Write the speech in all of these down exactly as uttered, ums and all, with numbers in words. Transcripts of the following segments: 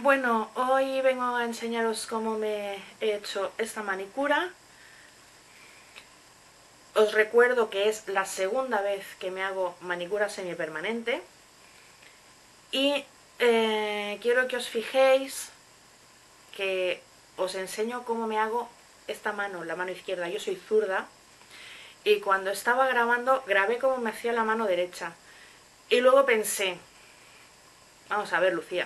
Bueno, hoy vengo a enseñaros cómo me he hecho esta manicura. Os recuerdo que es la segunda vez que me hago manicura semipermanente. Y eh, quiero que os fijéis que os enseño cómo me hago esta mano, la mano izquierda. Yo soy zurda y cuando estaba grabando grabé cómo me hacía la mano derecha. Y luego pensé, vamos a ver, Lucía,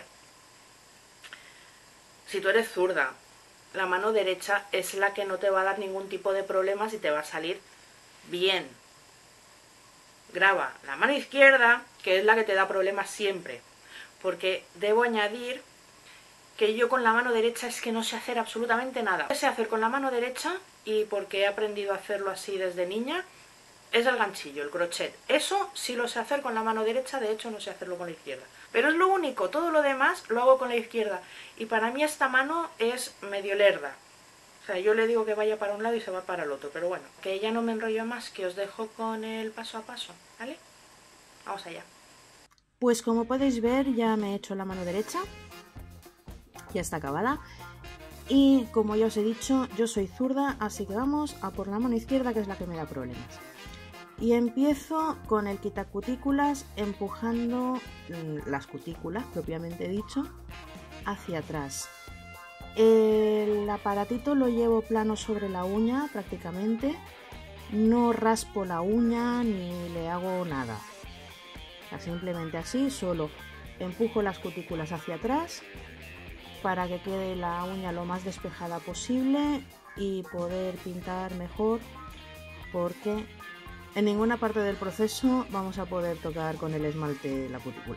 si tú eres zurda, la mano derecha es la que no te va a dar ningún tipo de problemas y te va a salir bien. Graba la mano izquierda, que es la que te da problemas siempre. Porque debo añadir que yo con la mano derecha es que no sé hacer absolutamente nada. Lo que sé hacer con la mano derecha, y porque he aprendido a hacerlo así desde niña, es el ganchillo, el crochet. Eso sí lo sé hacer con la mano derecha, de hecho no sé hacerlo con la izquierda. Pero es lo único, todo lo demás lo hago con la izquierda. Y para mí esta mano es medio lerda. O sea, yo le digo que vaya para un lado y se va para el otro. Pero bueno, que ya no me enrollo más, que os dejo con el paso a paso, ¿vale? Vamos allá. Pues como podéis ver, ya me he hecho la mano derecha. Ya está acabada. Y como ya os he dicho, yo soy zurda, así que vamos a por la mano izquierda, que es la que me da problemas. Y empiezo con el quitacutículas empujando las cutículas, propiamente dicho, hacia atrás. El aparatito lo llevo plano sobre la uña prácticamente. No raspo la uña ni le hago nada. O sea, simplemente así, solo empujo las cutículas hacia atrás para que quede la uña lo más despejada posible y poder pintar mejor, porque en ninguna parte del proceso vamos a poder tocar con el esmalte la cutícula.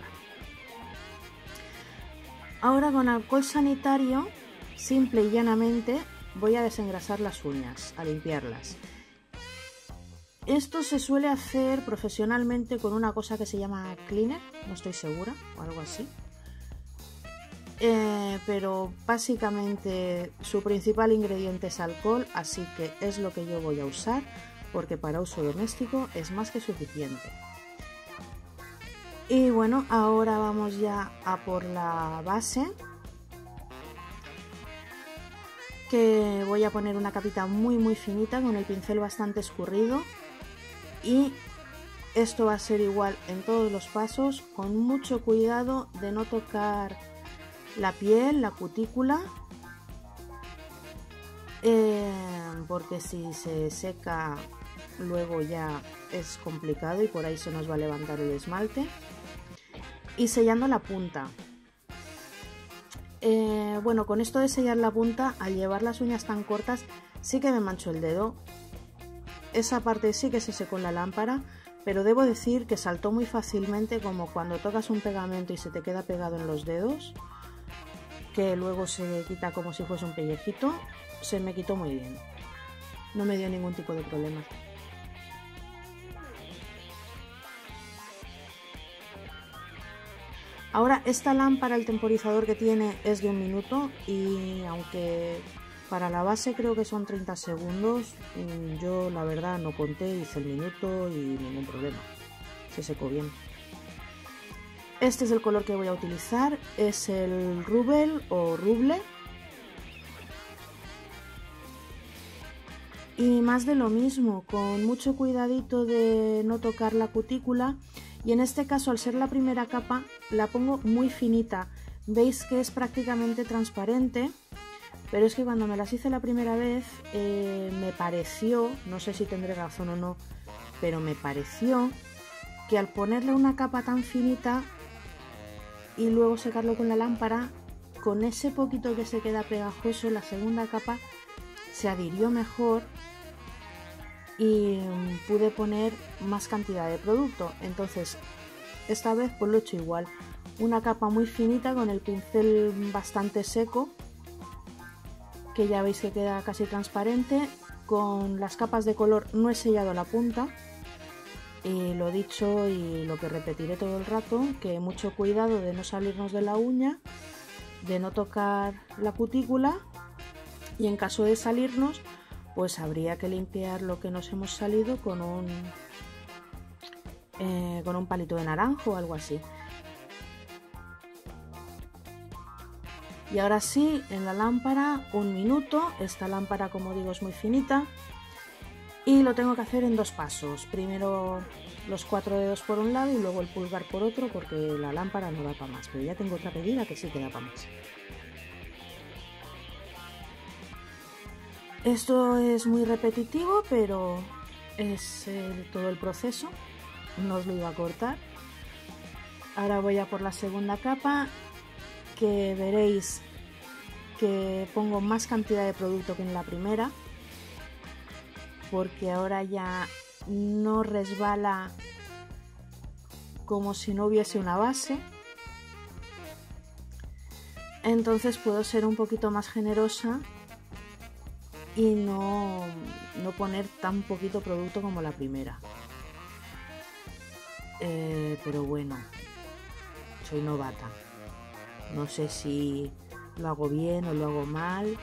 Ahora con alcohol sanitario, simple y llanamente, voy a desengrasar las uñas, a limpiarlas. Esto se suele hacer profesionalmente con una cosa que se llama cleaner, no estoy segura, o algo así. Eh, pero básicamente su principal ingrediente es alcohol, así que es lo que yo voy a usar, porque para uso doméstico es más que suficiente. Y bueno, ahora vamos ya a por la base, que voy a poner una capita muy muy finita con el pincel bastante escurrido, y esto va a ser igual en todos los pasos, con mucho cuidado de no tocar la piel, la cutícula, eh, porque si se seca luego ya es complicado y por ahí se nos va a levantar el esmalte. Y sellando la punta. Eh, bueno, con esto de sellar la punta, al llevar las uñas tan cortas, sí que me mancho el dedo. Esa parte sí que se secó en la lámpara, pero debo decir que saltó muy fácilmente, como cuando tocas un pegamento y se te queda pegado en los dedos, que luego se quita como si fuese un pellejito. Se me quitó muy bien. No me dio ningún tipo de problema. Ahora esta lámpara, el temporizador que tiene es de un minuto, y aunque para la base creo que son treinta segundos, yo la verdad no conté, hice el minuto y ningún problema, se secó bien. Este es el color que voy a utilizar, es el Rubel o Ruble. Y más de lo mismo, con mucho cuidadito de no tocar la cutícula. Y en este caso, al ser la primera capa, la pongo muy finita. Veis que es prácticamente transparente, pero es que cuando me las hice la primera vez, eh, me pareció, no sé si tendré razón o no, pero me pareció que al ponerle una capa tan finita y luego secarlo con la lámpara, con ese poquito que se queda pegajoso, la segunda capa se adhirió mejor y pude poner más cantidad de producto. Entonces esta vez pues lo he hecho igual, una capa muy finita con el pincel bastante seco, que ya veis que queda casi transparente. Con las capas de color no he sellado la punta, y lo dicho y lo que repetiré todo el rato, que mucho cuidado de no salirnos de la uña, de no tocar la cutícula, y en caso de salirnos pues habría que limpiar lo que nos hemos salido con un, eh, con un palito de naranjo o algo así. Y ahora sí, en la lámpara un minuto. Esta lámpara, como digo, es muy finita y lo tengo que hacer en dos pasos. Primero los cuatro dedos por un lado y luego el pulgar por otro, porque la lámpara no da para más, pero ya tengo otra medida que sí que da para más. Esto es muy repetitivo, pero es eh, todo el proceso. No os lo iba a cortar. Ahora voy a por la segunda capa, que veréis que pongo más cantidad de producto que en la primera, porque ahora ya no resbala como si no hubiese una base. Entonces puedo ser un poquito más generosa y no, no poner tan poquito producto como la primera. Eh, pero bueno, soy novata. No sé si lo hago bien o lo hago mal.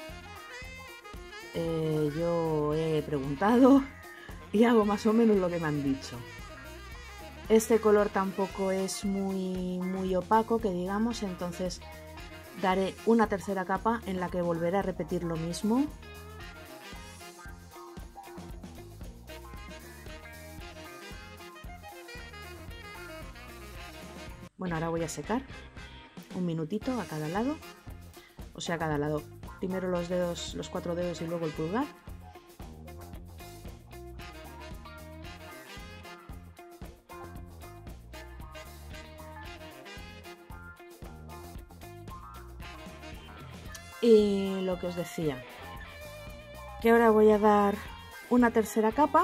Eh, yo he preguntado y hago más o menos lo que me han dicho. Este color tampoco es muy, muy opaco, que digamos, entonces daré una tercera capa en la que volveré a repetir lo mismo. Bueno, ahora voy a secar un minutito a cada lado, o sea, a cada lado. Primero los dedos, los cuatro dedos y luego el pulgar. Y lo que os decía, que ahora voy a dar una tercera capa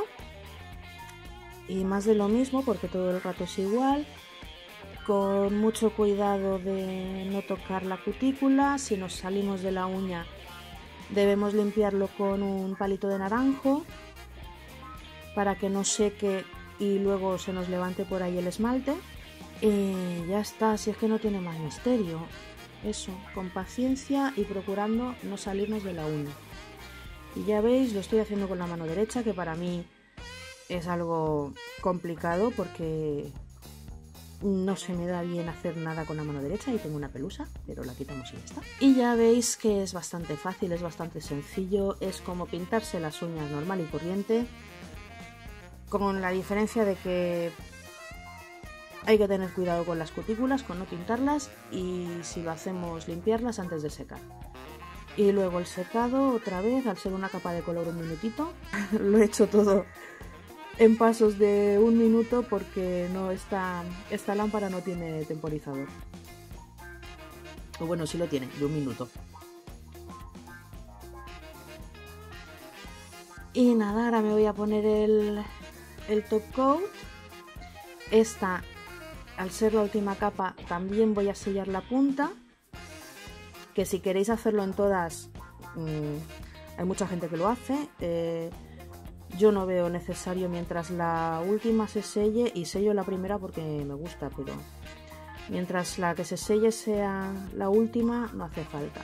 y más de lo mismo, porque todo el rato es igual, con mucho cuidado de no tocar la cutícula. Si nos salimos de la uña debemos limpiarlo con un palito de naranjo para que no seque y luego se nos levante por ahí el esmalte. Y ya está, si es que no tiene más misterio. Eso, con paciencia y procurando no salirnos de la uña. Y ya veis, lo estoy haciendo con la mano derecha, que para mí es algo complicado porque no se me da bien hacer nada con la mano derecha y tengo una pelusa, pero la quitamos y ya está. Y ya veis que es bastante fácil, es bastante sencillo, es como pintarse las uñas normal y corriente, con la diferencia de que hay que tener cuidado con las cutículas, con no pintarlas, y si lo hacemos, limpiarlas antes de secar. Y luego el secado otra vez, al ser una capa de color un minutito. Lo he hecho todo en pasos de un minuto porque no está, esta lámpara no tiene temporizador. O bueno, sí lo tiene, de un minuto. Y nada, ahora me voy a poner el, el top coat. Esta, al ser la última capa, también voy a sellar la punta, que si queréis hacerlo en todas, mmm, hay mucha gente que lo hace. Eh, yo no veo necesario mientras la última se selle, y sello la primera porque me gusta, pero mientras la que se selle sea la última no hace falta.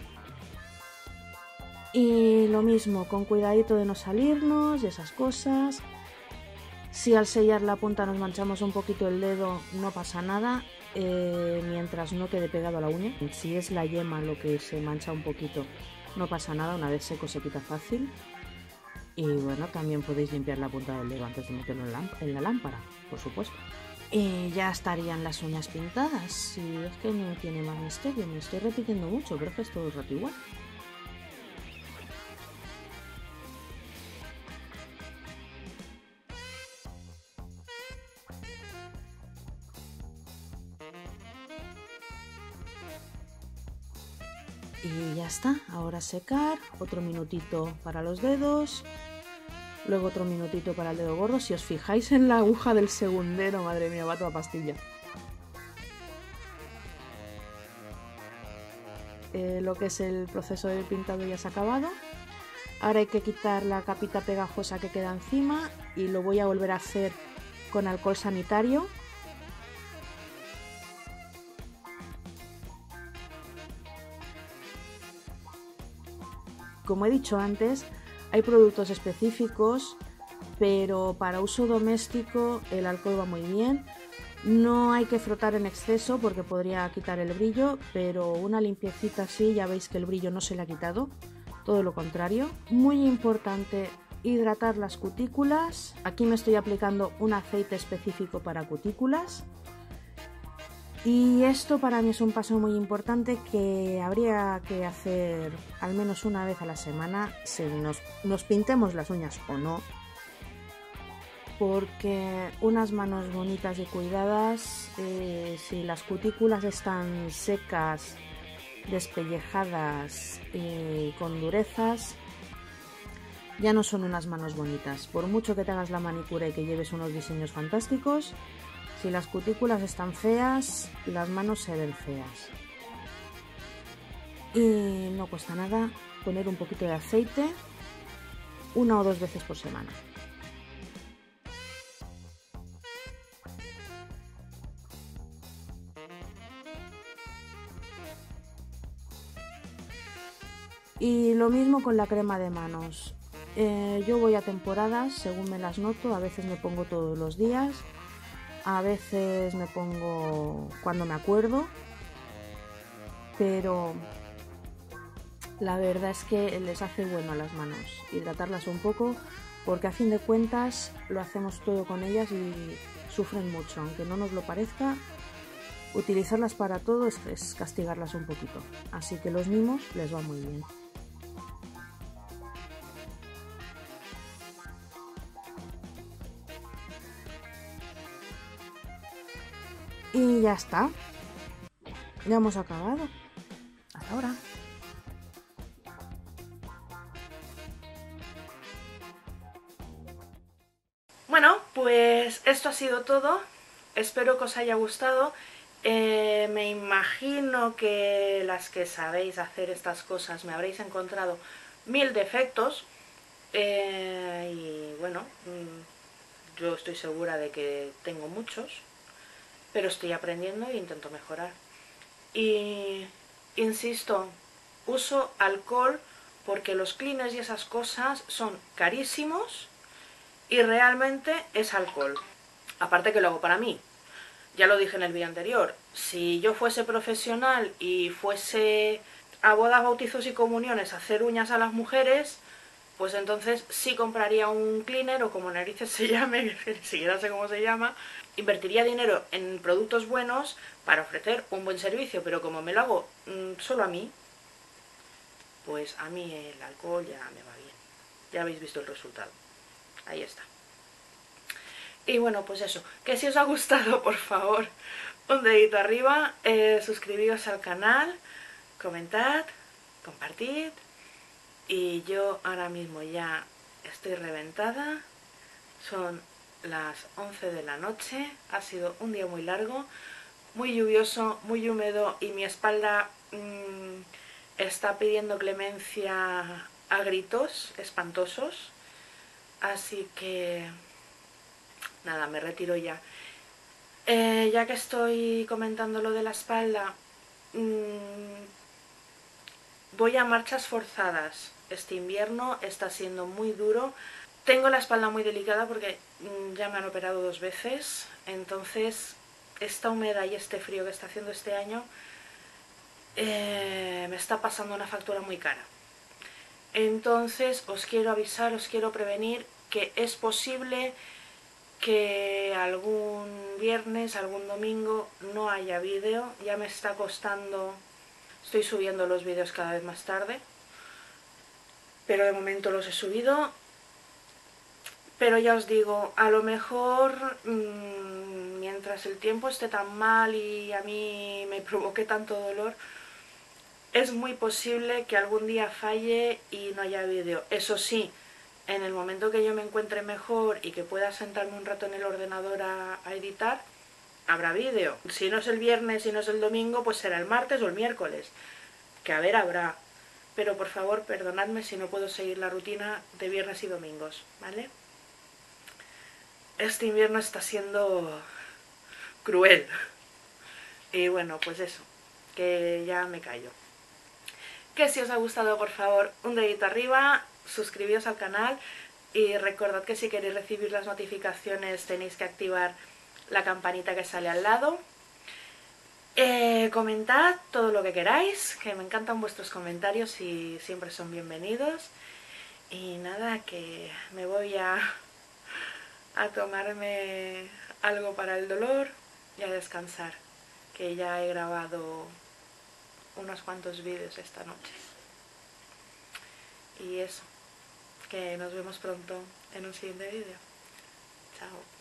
Y lo mismo, con cuidadito de no salirnos y esas cosas. Si al sellar la punta nos manchamos un poquito el dedo, no pasa nada, eh, mientras no quede pegado a la uña. Si es la yema lo que se mancha un poquito, no pasa nada, una vez seco se quita fácil. Y bueno, también podéis limpiar la punta del dedo antes de meterlo en la, en la lámpara, por supuesto. Y ya estarían las uñas pintadas. Y es que no tiene más misterio, me estoy repitiendo mucho, pero es que es todo el rato igual. Y ya está, ahora secar, otro minutito para los dedos, luego otro minutito para el dedo gordo. Si os fijáis en la aguja del segundero, madre mía, va toda pastilla. Eh, lo que es el proceso de pintado ya se ha acabado. Ahora hay que quitar la capita pegajosa que queda encima y lo voy a volver a hacer con alcohol sanitario. Como he dicho antes, hay productos específicos, pero para uso doméstico el alcohol va muy bien. No hay que frotar en exceso porque podría quitar el brillo, pero una limpiecita así ya veis que el brillo no se le ha quitado, todo lo contrario. Muy importante hidratar las cutículas. Aquí me estoy aplicando un aceite específico para cutículas. Y esto para mí es un paso muy importante que habría que hacer al menos una vez a la semana, si nos, nos pintemos las uñas o no, porque unas manos bonitas y cuidadas, eh, si las cutículas están secas, despellejadas y con durezas, ya no son unas manos bonitas. Por mucho que te hagas la manicura y que lleves unos diseños fantásticos, si las cutículas están feas, las manos se ven feas. Y no cuesta nada poner un poquito de aceite una o dos veces por semana. Y lo mismo con la crema de manos. Eh, yo voy a temporadas según me las noto, a veces me pongo todos los días. A veces me pongo cuando me acuerdo, pero la verdad es que les hace bueno a las manos hidratarlas un poco, porque a fin de cuentas lo hacemos todo con ellas y sufren mucho, aunque no nos lo parezca. Utilizarlas para todo es, es castigarlas un poquito, así que los mimos les va muy bien. Y ya está. Ya hemos acabado. Hasta ahora. Bueno, pues esto ha sido todo. Espero que os haya gustado. Eh, me imagino que las que sabéis hacer estas cosas me habréis encontrado mil defectos. Eh, y bueno, yo estoy segura de que tengo muchos, pero estoy aprendiendo e intento mejorar. Y insisto, uso alcohol porque los cleaners y esas cosas son carísimos y realmente es alcohol. Aparte que lo hago para mí. Ya lo dije en el vídeo anterior, si yo fuese profesional y fuese a bodas, bautizos y comuniones a hacer uñas a las mujeres, pues entonces sí compraría un cleaner o como narices se llame, que ni siquiera sé cómo se llama. Invertiría dinero en productos buenos para ofrecer un buen servicio, pero como me lo hago mmm, solo a mí, pues a mí el alcohol ya me va bien. Ya habéis visto el resultado. Ahí está. Y bueno, pues eso, que si os ha gustado, por favor, un dedito arriba, eh, suscribíos al canal, comentad, compartid. Y yo ahora mismo ya estoy reventada, son las once de la noche, ha sido un día muy largo, muy lluvioso, muy húmedo y mi espalda mmm, está pidiendo clemencia a gritos espantosos, así que nada, me retiro ya. Eh, ya que estoy comentando lo de la espalda, mmm, voy a marchas forzadas. Este invierno está siendo muy duro. Tengo la espalda muy delicada porque mmm, ya me han operado dos veces. Entonces, esta humedad y este frío que está haciendo este año eh, me está pasando una factura muy cara. Entonces, os quiero avisar, os quiero prevenir que es posible que algún viernes, algún domingo no haya vídeo. Ya me está costando, estoy subiendo los vídeos cada vez más tarde, pero de momento los he subido. Pero ya os digo, a lo mejor mmm, mientras el tiempo esté tan mal y a mí me provoque tanto dolor, es muy posible que algún día falle y no haya vídeo. Eso sí, en el momento que yo me encuentre mejor y que pueda sentarme un rato en el ordenador a, a editar, habrá vídeo. Si no es el viernes, si no es el domingo, pues será el martes o el miércoles. Que a ver, habrá. Pero por favor, perdonadme si no puedo seguir la rutina de viernes y domingos, ¿vale? Este invierno está siendo cruel. Y bueno, pues eso, que ya me callo. Que si os ha gustado, por favor, un dedito arriba, suscribíos al canal y recordad que si queréis recibir las notificaciones tenéis que activar la campanita que sale al lado. Eh, comentad todo lo que queráis, que me encantan vuestros comentarios y siempre son bienvenidos. Y nada, que me voy a, a tomarme algo para el dolor y a descansar, que ya he grabado unos cuantos vídeos esta noche. Y eso, que nos vemos pronto en un siguiente vídeo. Chao.